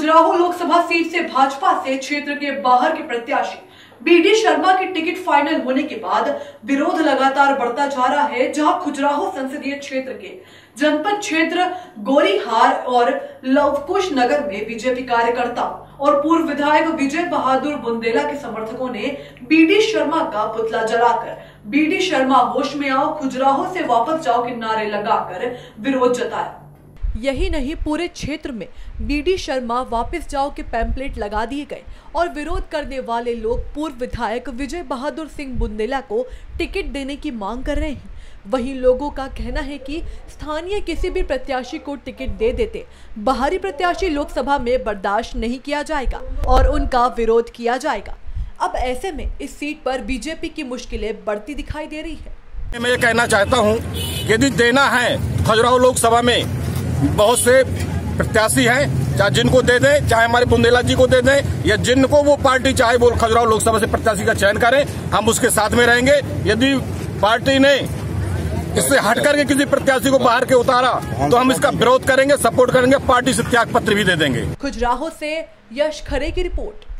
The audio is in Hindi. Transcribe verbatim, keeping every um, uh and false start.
खजुराहो लोकसभा सीट से भाजपा से क्षेत्र के बाहर के प्रत्याशी बीडी शर्मा की टिकट फाइनल होने के बाद विरोध लगातार बढ़ता जा रहा है, जहां खजुराहो संसदीय क्षेत्र के जनपद क्षेत्र गोरीहार और लवकुश नगर में बीजेपी कार्यकर्ता और पूर्व विधायक विजय बहादुर बुंदेला के समर्थकों ने बीडी शर्मा का पुतला जलाकर बीडी शर्मा होश में आओ, खजुराहो से वापस जाओ के नारे लगाकर विरोध जताया। यही नहीं, पूरे क्षेत्र में बीडी शर्मा वापस जाओ के पैम्पलेट लगा दिए गए और विरोध करने वाले लोग पूर्व विधायक विजय बहादुर सिंह बुंदेला को टिकट देने की मांग कर रहे हैं। वहीं लोगों का कहना है कि स्थानीय किसी भी प्रत्याशी को टिकट दे देते बाहरी प्रत्याशी लोकसभा में बर्दाश्त नहीं किया जाएगा और उनका विरोध किया जाएगा। अब ऐसे में इस सीट पर बीजेपी की मुश्किलें बढ़ती दिखाई दे रही है। मैं ये कहना चाहता हूँ, यदि देना है खजुराहो लोकसभा में बहुत से प्रत्याशी हैं, चाहे जिनको दे दें, चाहे हमारे बुंदेला जी को दे दें या जिनको वो पार्टी चाहे वो खजुराहो लोकसभा से प्रत्याशी का चयन करें, हम उसके साथ में रहेंगे। यदि पार्टी ने इससे हट करके किसी प्रत्याशी को बाहर के उतारा तो हम इसका विरोध करेंगे, सपोर्ट करेंगे, पार्टी से त्याग पत्र भी दे देंगे। खजुराहो से यश खरे की रिपोर्ट।